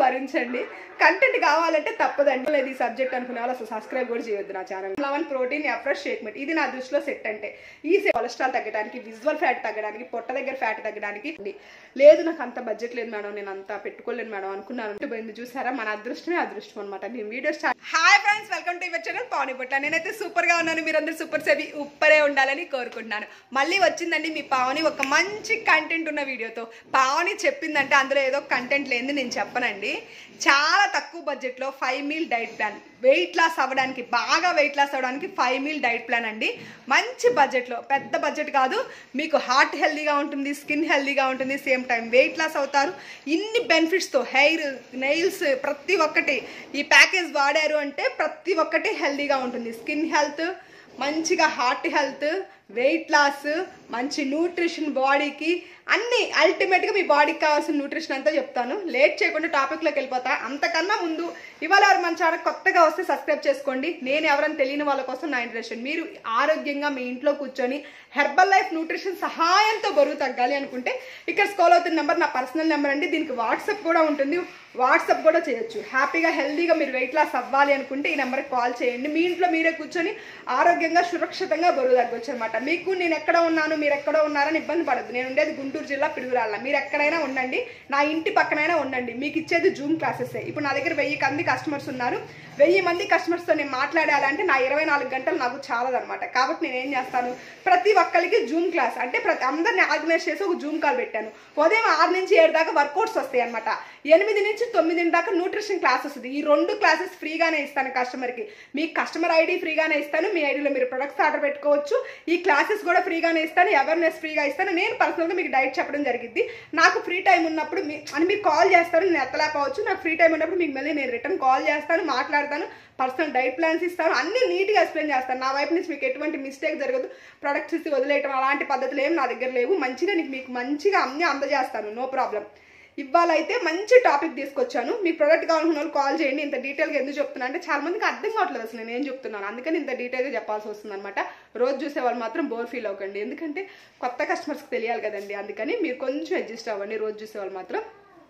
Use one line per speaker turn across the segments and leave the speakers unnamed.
భరించండి. Content కావాలంటే తప్పదండి. లేదు ఈ సబ్జెక్ట్ అనుకునే వాళ్ళు అసలు సబ్స్క్రైబ్ కూడా చేయొద్దు నా channel. Eleven protein Afresh shake mate ఇది నా దృష్టిలో సెట్ అంటే ఈ కొలెస్ట్రాల్ తగ్గడానికి, విజువల్ ఫ్యాట్ తగ్గడానికి, పొట్ట దగ్గర ఫ్యాట్ తగ్గడానికి. లేదు నాకు అంత బడ్జెట్ లేదు మేడం, నేను అంత పెట్టుకోలేను మేడం అనుకున్నాను. చూసారా మన అదృష్టమే అదృష్టం అనమాట. నేను video start. Hi friends, welcome to your channel Pavani Butla. నేనైతే సూపర్ గా ఉన్నాను, మీరందరూ సూపర్ సేవి ఉప్పరే ఉండాలని కోరుకుంటున్నాను. మళ్ళీ వచ్చిందండి మీ పావని ఒక మంచి కంటెంట్ ఉన్న వీడియోతో. పావని చెప్పిందంటే అందులో ఏదో కంటెంట్ లేని నేను చెప్పనండి. చాలా తక్కువ బడ్జెట్లో 5 meal diet plan, weight loss అవ్వడానికి, బాగా వెయిట్ లాస్ అవ్వడానికి 5 మీల్ డైట్ ప్లాన్ అండి. మంచి బడ్జెట్లో, పెద్ద బడ్జెట్ కాదు. మీకు హార్ట్ హెల్దీగా ఉంటుంది, స్కిన్ హెల్దీగా ఉంటుంది, సేమ్ టైం వెయిట్ లాస్ అవుతారు. ఇన్ని బెనిఫిట్స్తో హెయిర్, నెయిల్స్ ప్రతి ఒక్కటి ఈ ప్యాకేజ్ వాడారు అంటే ప్రతి ఒక్కటి హెల్దీగా ఉంటుంది. స్కిన్ హెల్త్, మంచిగా హార్ట్ హెల్త్, వెయిట్ లాస్, మంచి న్యూట్రిషన్ బాడీకి, అన్ని అల్టిమేట్గా మీ బాడీకి కావాల్సిన న్యూట్రిషన్ అంతా చెప్తాను. లేట్ చేయకుండా టాపిక్లోకి వెళ్ళిపోతా. అంతకన్నా ముందు ఇవాళ ఎవరు మన ఛానల్ కొత్తగా వస్తే సబ్స్క్రైబ్ చేసుకోండి. నేను ఎవరైనా తెలియని వాళ్ళ కోసం నా ఇంట్రెస్ట్. మీరు ఆరోగ్యంగా మీ ఇంట్లో కూర్చొని హెర్బల్ లైఫ్ న్యూట్రిషన్ సహాయంతో బరువు తగ్గాలి అనుకుంటే ఇక్కడ స్క్రోల్ అవుతున్న నెంబర్ నా పర్సనల్ నెంబర్ అండి. దీనికి వాట్సాప్ కూడా ఉంటుంది, వాట్సాప్ కూడా చేయొచ్చు. హ్యాపీగా హెల్దీగా మీరు వెయిట్ లాస్ అవ్వాలి అనుకుంటే ఈ నెంబర్కి కాల్ చేయండి. మీ ఇంట్లో మీరే కూర్చొని ఆరోగ్యంగా సురక్షితంగా బరువు తగ్గొచ్చు అనమాట. మీకు నేను ఎక్కడ ఉన్నాను, మీరు ఎక్కడ ఉన్నారని ఇబ్బంది పడద్దు. నేను ఉండేది గుంటూరు జిల్లా పిడుగురాళ్ళ. మీరు ఎక్కడైనా ఉండండి, నా ఇంటి పక్కనైనా ఉండండి. మీకు ఇచ్చేది జూమ్ క్లాసెస్. ఇప్పుడు నా దగ్గర 1000 మంది కస్టమర్స్ ఉన్నారు. 1000 మంది కస్టమర్స్తో నేను మాట్లాడాలంటే నా 24 గంటలు నాకు చాలదనమాట. కాబట్టి నేను ఏం చేస్తాను, ప్రతి ఒక్కరికి జూమ్ క్లాస్ అంటే అందరిని ఆర్గనైజ్ చేసి ఒక జూమ్ కాల్ పెట్టాను. ఉదయం 6 నుంచి 7 దాకా వర్కౌట్స్ వస్తాయి అనమాట. 8 నుంచి 9 దాకా న్యూట్రిషన్ క్లాస్ వస్తుంది. ఈ 2 క్లాసెస్ ఫ్రీగానే ఇస్తాను కస్టమర్కి. మీ కస్టమర్ ఐడి ఫ్రీగానే ఇస్తాను. మీ ఐడిలో మీరు ప్రొడక్ట్స్ ఆర్డర్ పెట్టుకోవచ్చు. ఈ క్లాసెస్ కూడా ఫ్రీగానే ఇస్తాను. అవేర్నెస్ ఫ్రీగా ఇస్తాను. నేను పర్సనల్గా మీకు డైట్ చెప్పడం జరిగింది. నాకు ఫ్రీ టైం ఉన్నప్పుడు మీరు కాల్ చేస్తారు, నేను ఎత్తలేకపోవచ్చు. నాకు ఫ్రీ టైం ఉన్నప్పుడు మీకు మళ్ళీ నేను రిటర్న్ కాల్ చేస్తాను, మాట్లాడతాను, పర్సనల్ డైట్ ప్లాన్స్ ఇస్తాను, అన్ని నీట్గా ఎక్స్ప్లెయిన్ చేస్తాను. నా వైపు నుంచి మీకు ఎటువంటి మిస్టేక్ జరగదు. ప్రొడక్ట్స్ ఇచ్చి వదిలేయటం అలాంటి పద్ధతులు ఏమి నా దగ్గర లేవు. మంచిగా మీకు మంచిగా అన్నీ అందజేస్తాను, నో ప్రాబ్లం. ఇవాళ అయితే మంచి టాపిక్ తీసుకొచ్చాను. మీకు ప్రొడక్ట్ కావాలనుకున్న వాళ్ళు కాల్ చేయండి. ఇంత డీటెయిల్గా ఎందుకు చెప్తున్నా అంటే చాలా మందికి అర్థం కావట్లేదు అసలు నేను ఏం చెప్తున్నాను. అందుకని ఇంత డీటెయిల్గా చెప్పాల్సి వస్తుంది అనమాట. రోజు చూసే వాళ్ళు మాత్రం బోర్ ఫీల్ అవ్వకండి, ఎందుకంటే కొత్త కస్టమర్స్కి తెలియాలి కదండి. అందుకని మీరు కొంచెం అడ్జస్ట్ అవ్వండి. రోజు చూసే వాళ్ళు మాత్రం.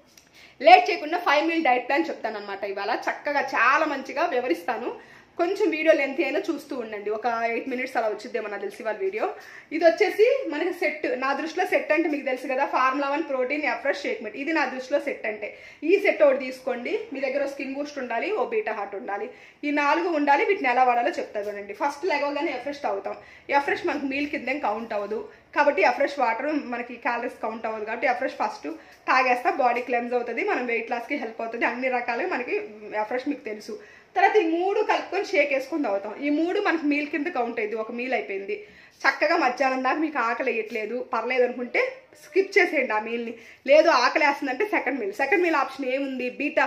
లేట్ చేయకుండా 5 మీల్ డైట్ ప్లాన్ చెప్తాను అనమాట. ఇవాళ చక్కగా చాలా మంచిగా వివరిస్తాను. కొంచెం వీడియో లెంత్ అయినా చూస్తూ ఉండండి. ఒక 8 మినిట్స్ అలా వచ్చిద్దేమో నాకు తెలిసి వాళ్ళ వీడియో. ఇది వచ్చేసి మనకి సెట్. నా దృష్టిలో సెట్ అంటే మీకు తెలుసు కదా, formula 1 protein Afresh shake mate. ఇది నా దృష్టిలో సెట్ అంటే. ఈ సెట్ ఒకటి తీసుకోండి. మీ దగ్గర స్కిన్ బూస్ట్ ఉండాలి, ఓ బీటా హార్ట్ ఉండాలి. ఈ 4 ఉండాలి. వీటిని ఎలా వాడాలో చెప్తా చూడండి. ఫస్ట్ లెగవగానే ఎఫ్రెష్ తాగుతాం. ఎఫ్రెష్ మనకు మీల్ కింద కౌంట్ అవ్వదు కాబట్టి ఎఫ్రెష్ వాటర్ మనకి క్యాలరీస్ కౌంట్ అవ్వదు కాబట్టి ఎఫ్రెష్ ఫస్ట్ తాగేస్తా. బాడీ క్లెన్స్ అవుతుంది, మనం వెయిట్ లాస్కి హెల్ప్ అవుతుంది. అన్ని రకాలుగా మనకి ఎఫ్రెష్ మీకు తెలుసు. తర్వాత ఈ 3 కలుపుకొని షేక్ వేసుకొని తాగుతాం. ఈ 3 మనకి మీల్ కింద కౌంట్ అయ్యింది. ఒక మీల్ అయిపోయింది. చక్కగా మధ్యాహ్నం దాకా మీకు ఆకలి వేయట్లేదు, పర్లేదు అనుకుంటే స్కిప్ చేసేయండి ఆ మీల్ని. లేదు ఆకలి వేస్తుందంటే సెకండ్ మీల్ ఆప్షన్ ఏముంది, బీటా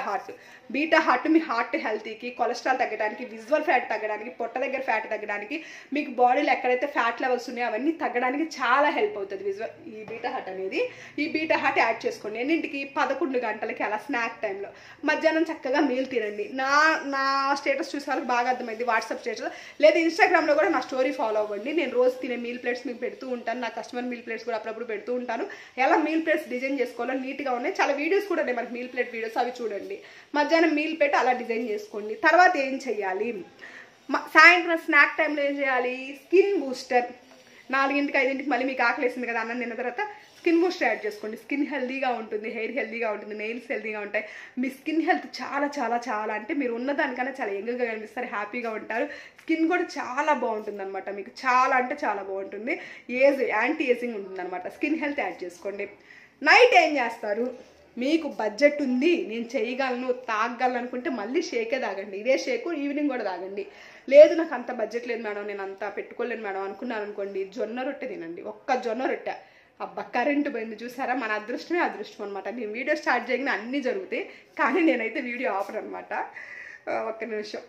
హార్ట్ మీ హార్ట్ హెల్తీకి, కొలెస్ట్రాల్ తగ్గడానికి, విజువల్ ఫ్యాట్ తగ్గడానికి, పొట్ట దగ్గర ఫ్యాట్ తగ్గడానికి, మీకు బాడీలో ఎక్కడైతే ఫ్యాట్ లెవెల్స్ ఉన్నాయో అవన్నీ తగ్గడానికి చాలా హెల్ప్ అవుతుంది ఈ బీటా హార్ట్ అనేది. ఈ బీటా హార్ట్ యాడ్ చేసుకోండి. ఎన్నింటికి 11 గంటలకి అలా స్నాక్ టైంలో మధ్యాహ్నం చక్కగా మీల్ తినండి. నా స్టేటస్ చూసే వాళ్ళకి బాగా అర్థమైంది, వాట్సాప్ స్టేటస్. లేదా ఇన్స్టాగ్రామ్లో కూడా నా స్టోరీ ఫాలో అవ్వండి. నేను రోజు తినే మీల్ ప్లేట్స్ మీకు పెడుతూ ఉంటాను. నా కస్టమర్ మీల్ ప్లేట్స్ కూడా అప్పుడప్పుడు పెడుతూ ఉంటాను. ఎలా మీల్ ప్లేట్స్ డిజైన్ చేసుకోవాలో నీట్గా ఉన్నాయి. చాలా వీడియోస్ కూడా ఉన్నాయి మనకి మీల్ ప్లేట్ వీడియోస్, అవి చూడండి. మధ్యాహ్నం మీల్ ప్లేట్ అలా డిజైన్ చేసుకోండి. తర్వాత ఏం చేయాలి, సాయంత్రం స్నాక్ టైంలో ఏం చేయాలి, స్కిన్ బూస్టర్. 4ంటికి 5ంటికి మళ్ళీ మీకు ఆకలేసింది కదా అన్నం తిన్న తర్వాత స్కిన్ బూస్టర్ యాడ్ చేసుకోండి. స్కిన్ హెల్దీగా ఉంటుంది, హెయిర్ హెల్దీగా ఉంటుంది, నెయిల్స్ హెల్దీగా ఉంటాయి. మీ స్కిన్ హెల్త్ చాలా చాలా చాలా అంటే మీరు ఉన్నదానికన్నా చాలా యంగ్గా కనిపిస్తారు, హ్యాపీగా ఉంటారు. స్కిన్ కూడా చాలా బాగుంటుంది అనమాట. మీకు చాలా అంటే చాలా బాగుంటుంది. యాంటీ ఏజింగ్ ఉంటుంది అనమాట. స్కిన్ హెల్త్ యాడ్ చేసుకోండి. నైట్ ఏం చేస్తారు, మీకు బడ్జెట్ ఉంది, నేను చేయగలను, తాగలను అనుకుంటే మళ్ళీ షేకే తాగండి. ఇదే షేకు ఈవినింగ్ కూడా తాగండి. లేదు నాకు అంత బడ్జెట్ లేదు మేడం, నేను అంత పెట్టుకోలేను మేడం అనుకున్నాను అనుకోండి, జొన్న రొట్టె తినండి. ఒక్క జొన్న రొట్టె. అబ్బా కరెంటు పోయింది చూసారా, మన అదృష్టమే అదృష్టం అనమాట. నేను వీడియో స్టార్ట్ చేయగానే అన్నీ జరుగుతాయి, కానీ నేనైతే వీడియో ఆపను అనమాట. ఒక్క నిమిషం.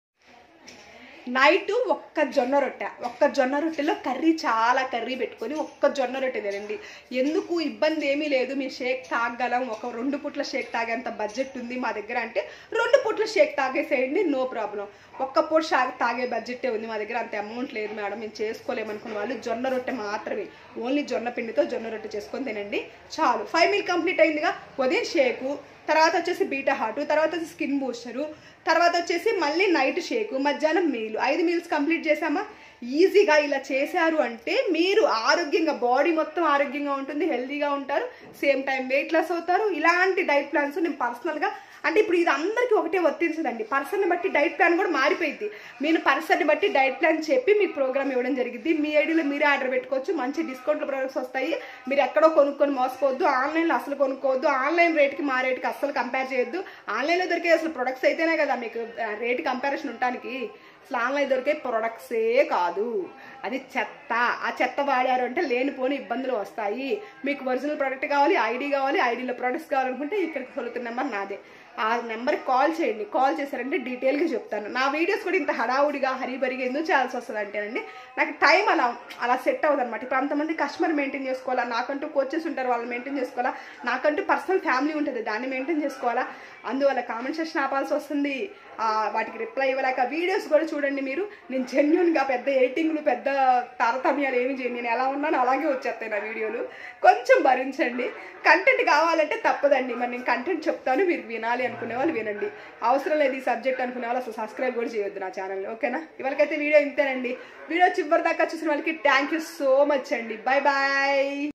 నైట్ ఒక్క జొన్న రొట్టెలో చాలా కర్రీ పెట్టుకొని ఒక్క జొన్న రొట్టె తినండి. ఎందుకు ఇబ్బంది ఏమీ లేదు, మీ షేక్ తాగలం. ఒక 2 పూట్ల షేక్ తాగేంత బడ్జెట్ ఉంది మా దగ్గర అంటే 2 పూట్ల షేక్ తాగేసేయండి, నో ప్రాబ్లం. ఒక్క పూట షేక్ తాగే బడ్జెట్టే ఉంది మా దగ్గర, అంత అమౌంట్ లేదు మేడం మేము చేసుకోలేమనుకున్న వాళ్ళు జొన్న రొట్టె మాత్రమే, ఓన్లీ జొన్న పిండితో జొన్న రొట్టె చేసుకొని తినండి చాలు. 5 మీల్ కంప్లీట్ అయిందిగా. ఉదయం షేకు, తర్వాత వచ్చేసి బీటా హార్ట్, తర్వాత వచ్చి స్కిన్ బూస్టరు, తర్వాత వచ్చేసి మళ్ళీ నైట్ షేకు, మధ్యాహ్నం మీల్, 5 మీల్స్ కంప్లీట్ చేసామా. ఈజీగా ఇలా చేశారు అంటే మీరు ఆరోగ్యంగా, బాడీ మొత్తం ఆరోగ్యంగా ఉంటుంది, హెల్తీగా ఉంటారు, సేమ్ టైం వెయిట్ లాస్ అవుతారు. ఇలాంటి డైట్ ప్లాన్స్ నేను పర్సనల్గా, అంటే ఇప్పుడు ఇది అందరికీ ఒకటే వర్తించదండి, పర్సన్ని బట్టి డైట్ ప్లాన్ కూడా మారిపోయింది. నేను పర్సన్ని బట్టి డైట్ ప్లాన్ చెప్పి మీకు ప్రోగ్రామ్ ఇవ్వడం జరిగింది. మీ ఐడిలో మీరే ఆర్డర్ పెట్టుకోవచ్చు, మంచి డిస్కౌంట్లో ప్రొడక్ట్స్ వస్తాయి. మీరు ఎక్కడో కొనుక్కొని మోసపోవద్దు, ఆన్లైన్లో అసలు కొనుక్కోవద్దు, ఆన్లైన్ రేట్కి మా రేట్కి అసలు కంపేర్ చేయొద్దు. ఆన్లైన్లో దొరికే అసలు ప్రొడక్ట్స్ అయితేనే కదా మీకు రేట్ కంపారిజన్ ఉండటానికి. అసలు ఆన్లైన్ దొరికే ప్రొడక్ట్సే కాదు, అది చెత్త. ఆ చెత్త వాడారు అంటే లేనిపోని ఇబ్బందులు వస్తాయి. మీకు ఒరిజినల్ ప్రోడక్ట్ కావాలి, ఐడి కావాలి, ఐడిలో ప్రొడక్ట్స్ కావాలనుకుంటే ఇక్కడికి సొలుతున్న నెంబర్ నాదే, ఆ నెంబర్కి కాల్ చేయండి. కాల్ చేశారంటే డీటెయిల్గా చెప్తాను. నా వీడియోస్ కూడా ఇంత హడావుడిగా హరిబరిగా ఎందుకు చేయాల్సి వస్తుంది అంటేనండి, నాకు టైం అలా సెట్ అవ్వదు అనమాట. ఇప్పుడు అంతమంది కస్టమర్ మెయింటైన్ చేసుకోవాలా, నాకంటూ కోచెస్ ఉంటారు వాళ్ళు మెయింటైన్ చేసుకోవాలా, నాకంటూ పర్సనల్ ఫ్యామిలీ ఉంటుంది దాన్ని మెయింటైన్ చేసుకోవాలా. అందువల్ల కామెంట్ సెక్షన్ ఆపాల్సి వస్తుంది, వాటికి రిప్లై ఇవ్వలేక. వీడియోస్ కూడా చూడండి మీరు, నేను జెన్యున్గా పెద్ద ఎడిటింగ్లు పెద్ద తారతమ్యాలు ఏమి చేయను, నేను ఎలా ఉన్నానో అలాగే వచ్చేస్తాయి నా వీడియోలు. కొంచెం భరించండి. కంటెంట్ కావాలంటే తప్పదండి, మరి నేను కంటెంట్ చెప్తాను, మీరు వినాలి అనుకునే వాళ్ళు వినండి, అవసరం లేదు ఈ సబ్జెక్ట్ అనుకునే వాళ్ళు అసలు సబ్స్క్రైబ్ కూడా చేయొద్దు నా ఛానల్ని. ఓకేనా? ఇవాళకైతే వీడియో ఇంతేనండి. వీడియో చివరి దాకా చూసిన వాళ్ళకి థ్యాంక్ యూ సో మచ్ అండి. Bye bye.